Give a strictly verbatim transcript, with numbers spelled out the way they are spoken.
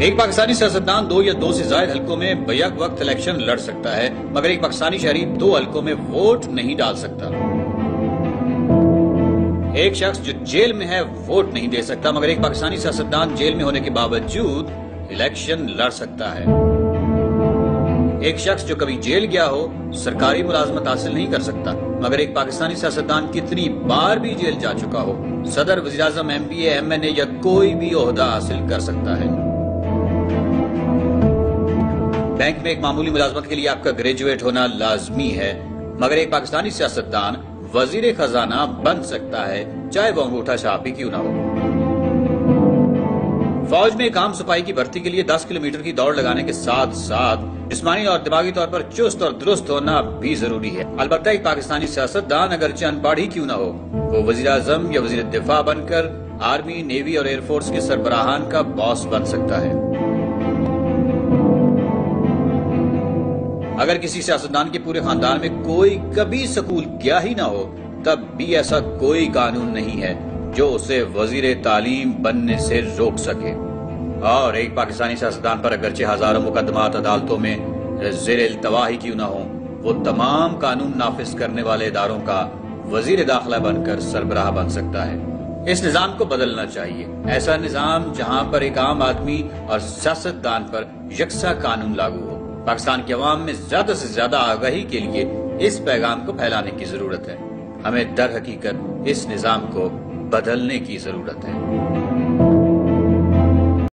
एक पाकिस्तानी सियासतदान दो या दो से ज्यादा हलकों में बैक वक्त इलेक्शन लड़ सकता है, मगर एक पाकिस्तानी शहरी दो हलकों में वोट नहीं डाल सकता। एक शख्स जो जेल में है वोट नहीं दे सकता, मगर एक पाकिस्तानी सियासतदान जेल में होने के बावजूद इलेक्शन लड़ सकता है। एक शख्स जो कभी जेल गया हो सरकारी मुलाजमत हासिल नहीं कर सकता, मगर एक पाकिस्तानी सियासतदान कितनी बार भी जेल जा चुका हो सदर, वज़ीर आज़म, M P A, M N A या कोई भी ओहदा हासिल कर सकता है। बैंक में एक मामूली मुलाजमत के लिए आपका ग्रेजुएट होना लाजमी है, मगर एक पाकिस्तानी सियासतदान वजीर खजाना बन सकता है, चाहे वो अंगूठा छाप ही क्यों ना हो। फौज में काम सिपाही की भर्ती के लिए दस किलोमीटर की दौड़ लगाने के साथ साथ जिस्मानी और दिमागी तौर पर चुस्त और दुरुस्त होना भी जरूरी है। अलबत्ता एक पाकिस्तानी सियासतदान अगरचे अनपढ़ ही क्यों ना हो, वो वजीर आजम या वजीर दिफा बनकर आर्मी, नेवी और एयरफोर्स के सरबराहान का बॉस बन सकता है। अगर किसी सियासतदान के पूरे खानदान में कोई कभी स्कूल गया ही ना हो, तब भी ऐसा कोई कानून नहीं है जो उसे वजीर तालीम बनने से रोक सके। और एक पाकिस्तानी सियासतदान पर अगरचे हजारों मुकदमात अदालतों में ज़ेर इल्तवा ही क्यों ना हो, वो तमाम कानून नाफिज करने वाले इदारों का वजीर दाखिला बनकर सरबराह बन सकता है। इस निजाम को बदलना चाहिए, ऐसा निजाम जहां पर एक आम आदमी और सियासतदान पर यकसा कानून लागू हो। पाकिस्तान के अवाम में ज्यादा से ज्यादा आगाही के लिए इस पैगाम को फैलाने की जरूरत है। हमें दर हकीकत इस निजाम को बदलने की जरूरत है।